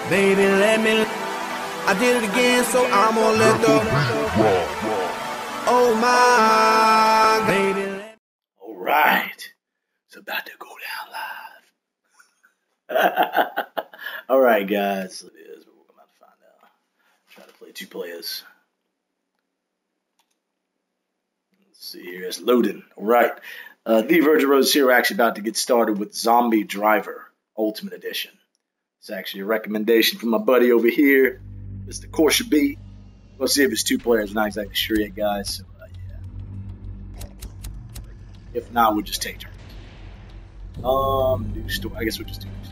Baby, let me. I did it again, so I'm gonna let the. Oh my, baby. All right, it's about to go down live. All right, guys, it is. We're about to find out. Try to play 2 players. Let's see here. It's loading. All right. The Virgin Rose here. We're actually about to get started with Zombie Driver Ultimate Edition. It's actually a recommendation from my buddy over here, Mr. Korsha B. Let's see if it's 2 players. We're not exactly sure yet, guys. So, yeah. If not, we'll just take turns. New story. I guess we'll just do new story.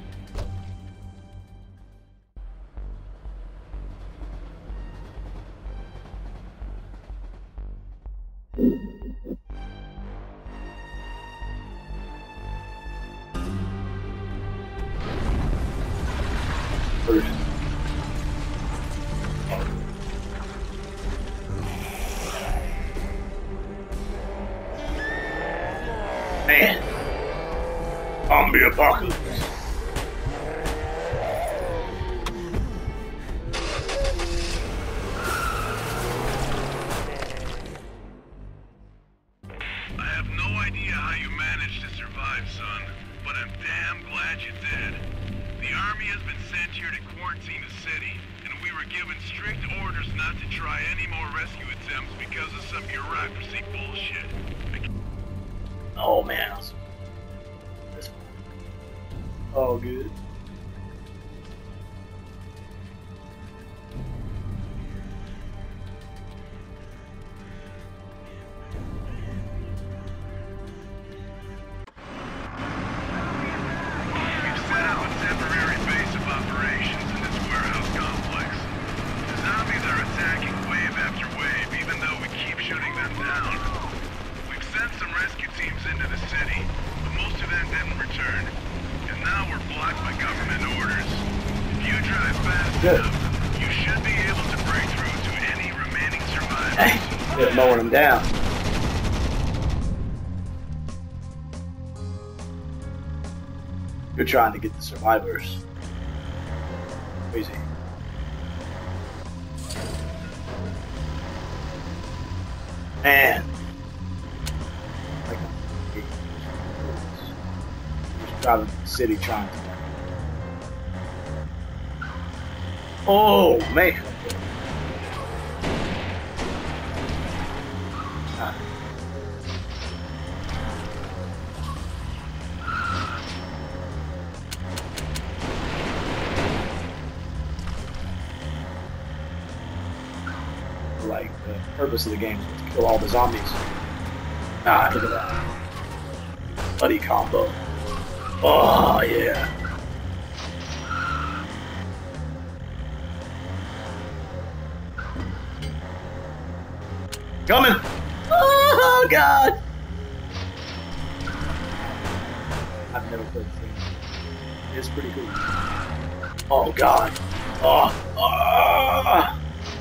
Man, zombie apocalypse. I have no idea how you managed to survive, son, but I'm damn glad you did. The army has been sent here to quarantine the city, and we were given strict orders not to try any more rescue attempts because of some bureaucracy bullshit. Oh man. Oh, good. We've set up a temporary base of operations in this warehouse complex. The zombies are attacking wave after wave, even though we keep shooting them down. We've sent some rescue teams into the city, but most of them didn't return. And now we're blocked by government orders. If you drive fast enough, you should be able to break through to any remaining survivors. Hey, they're mowing them down. You're trying to get the survivors. Crazy. Man. Driving the city trying to. Oh man. Like the purpose of the game is to kill all the zombies. Ah, look at that. Buddy combo. Oh, yeah. Coming! Oh, God! I've never played this game. It's pretty cool. Oh, God. Oh, oh.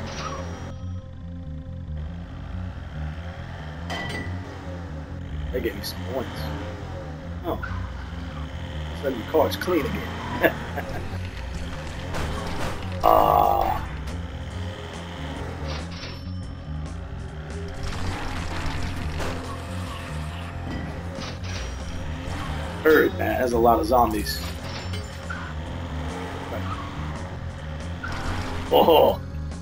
They gave me some points. Oh. Then your car's clean again. Hurry, man. There's a lot of zombies. Oh.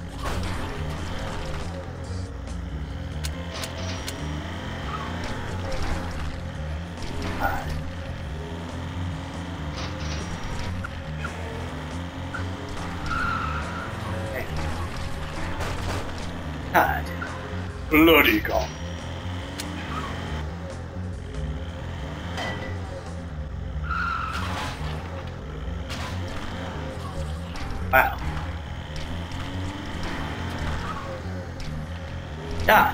God. Bloody God. Wow. God.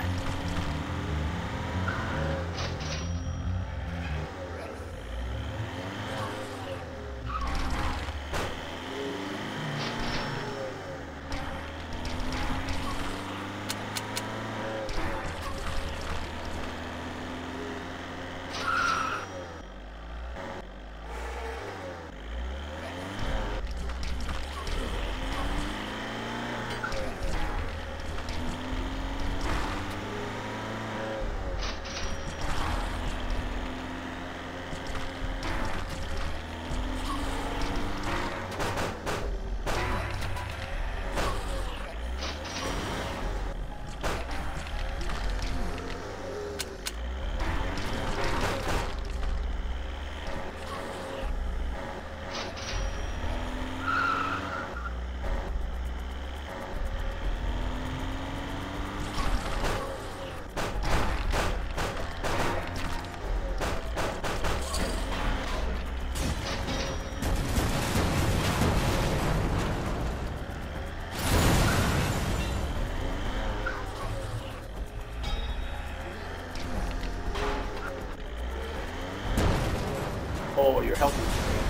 Oh, you're helping.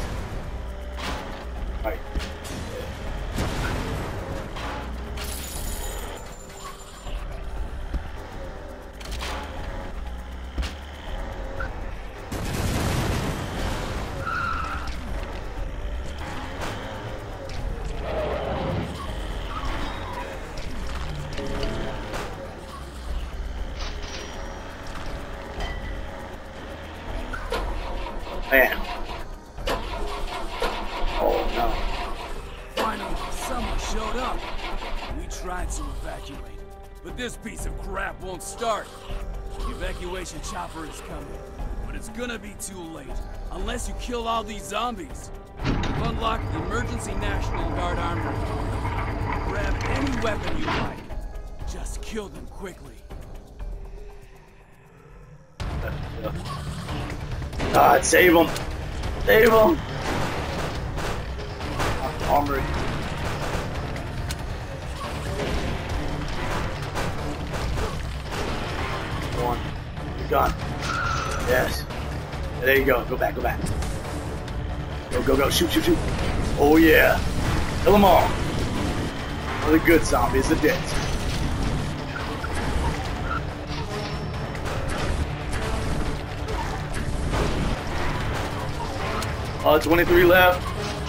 Right. Man. Oh no. Finally, someone showed up. We tried to evacuate, but this piece of crap won't start. The evacuation chopper is coming, but it's gonna be too late, unless you kill all these zombies. You've unlocked the emergency National Guard armor. Grab any weapon you like. Just kill them quickly. God, save him! Save him! Armory. One. You're gone. Yes. There you go. Go back, go back. Go, go, go. Shoot, shoot, shoot. Oh, yeah. Kill them all. One of the good zombies, the dead. 23 left.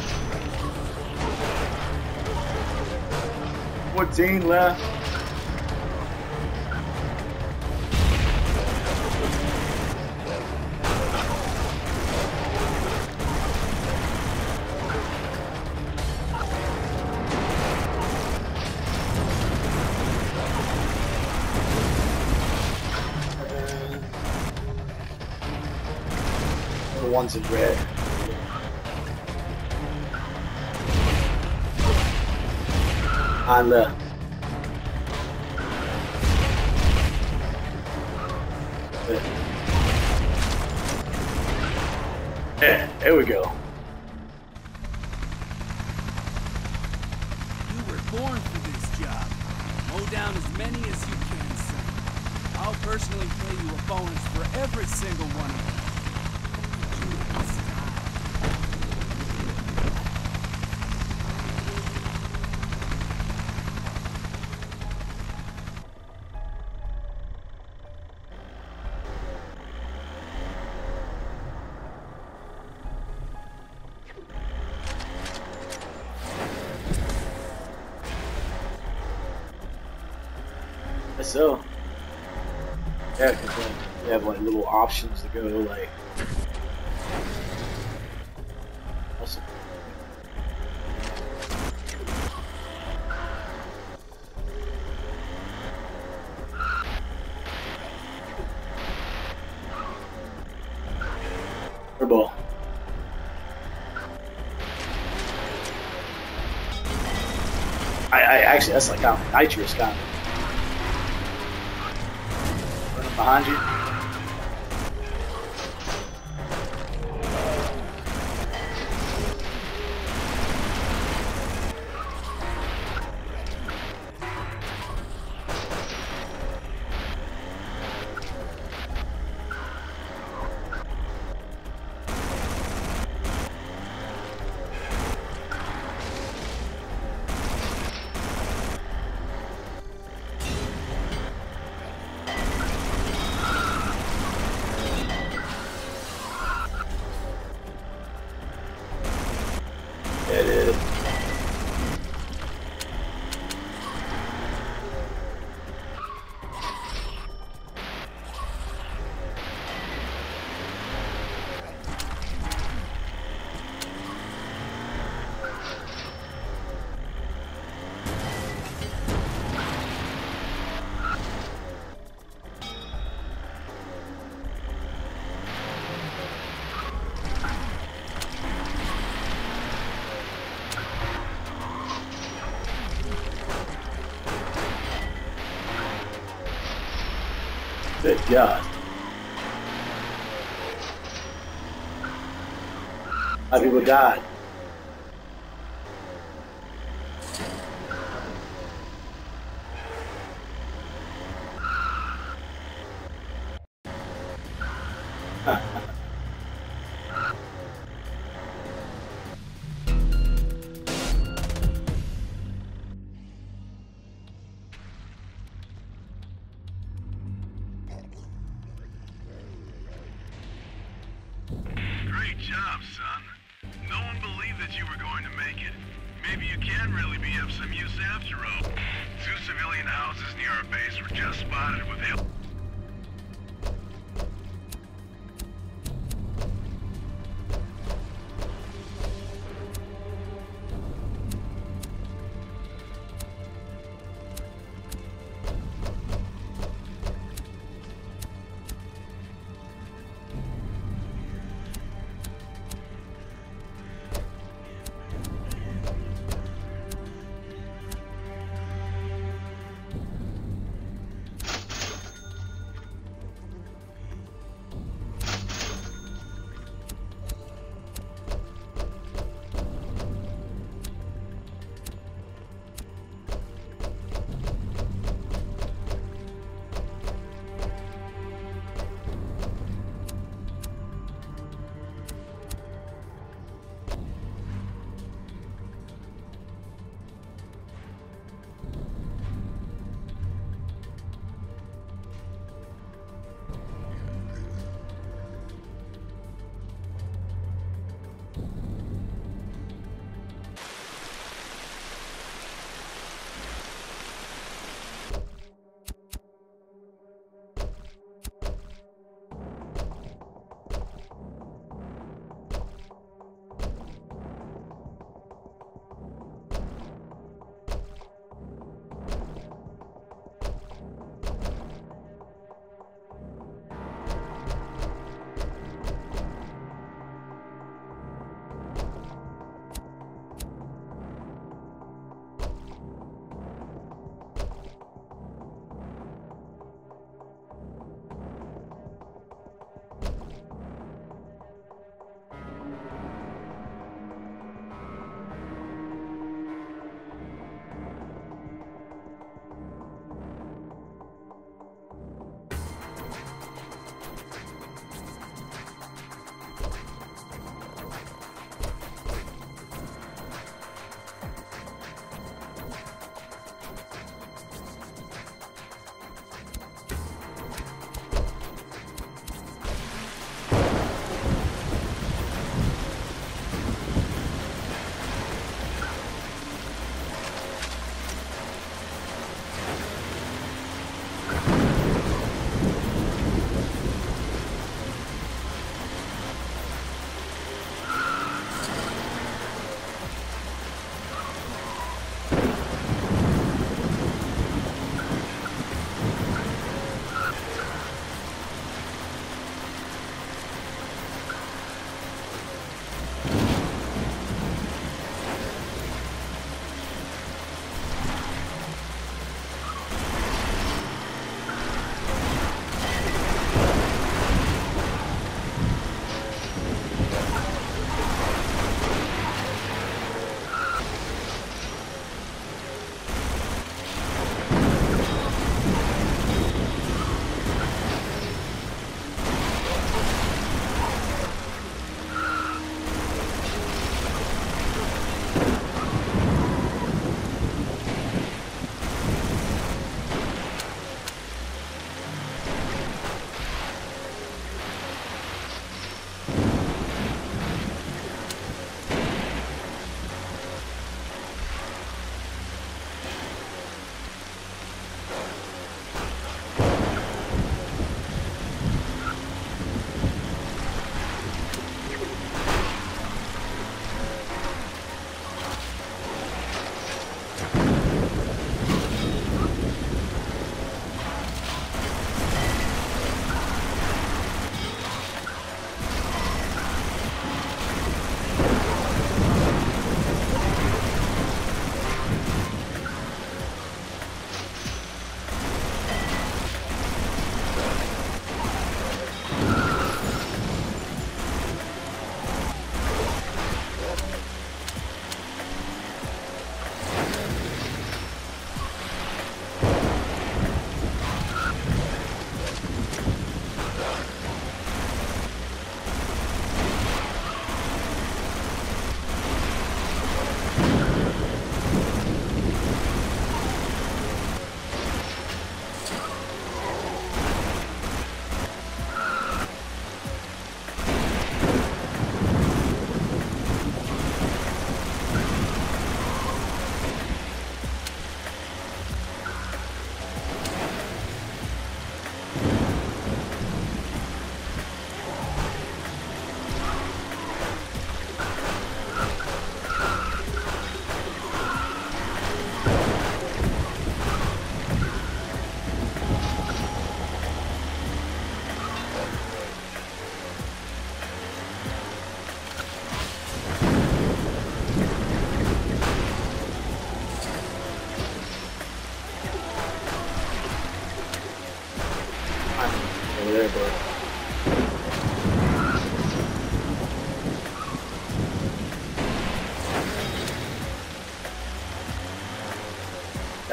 14 left. The ones in red. On the yeah, there we go. You were born for this job. Mow down as many as you can, son. I'll personally pay you a bonus for every single one of them. Do it this time. So, yeah, because they have like little options to go like. Awesome. Ball. I actually that's like nitrous kind of. Behind you. It is. Good God. How people died. Great job, son. No one believed that you were going to make it. Maybe you can really be of some use after all. 2 civilian houses near our base were just spotted with help.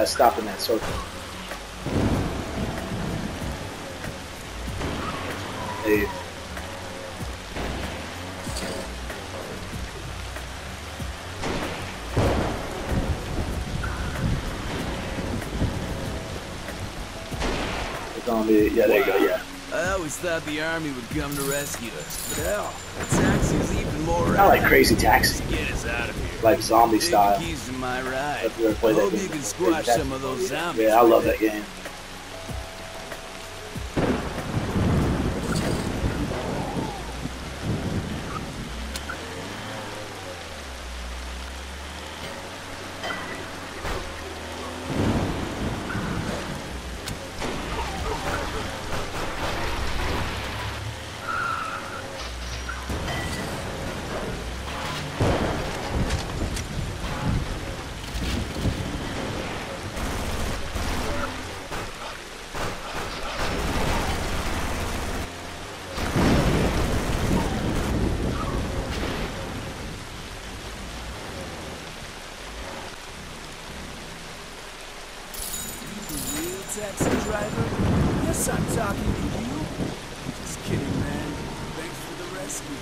gotta stop in that circle. Hey. Zombie, yeah, there you go, yeah. I always thought the army would come to rescue us, but hell, the taxi's even more. I like Crazy Taxi. Get us out of here. Like zombie Take style. the keys to my ride. If you ever played that Hope game. you can squash some of those zombies. Yeah, I love that game. Taxi driver? Yes, I'm talking to you. Just kidding, man. Thanks for the rescue.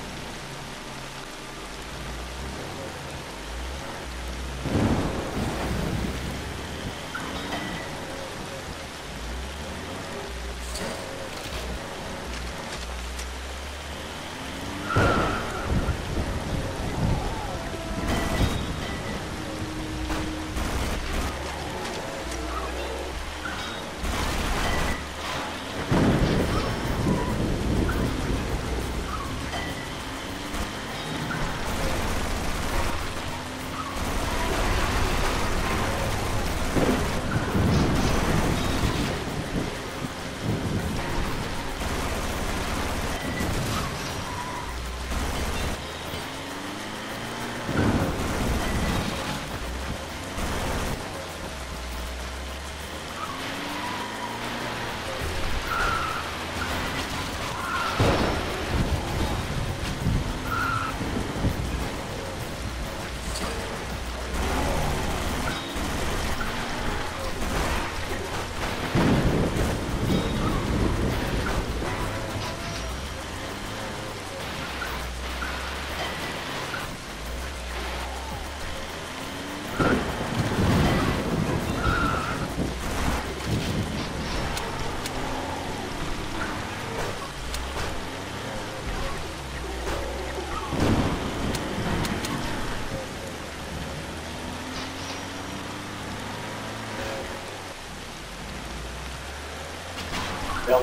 Well,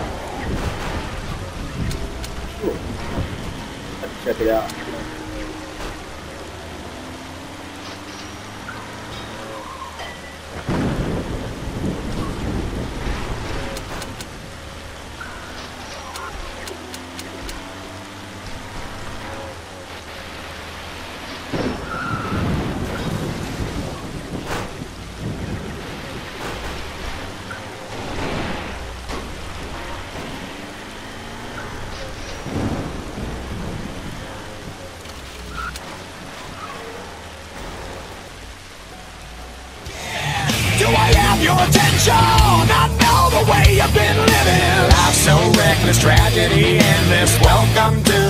let's check it out. Do I have your attention? I know the way you've been living. Life so reckless, tragedy endless. Welcome to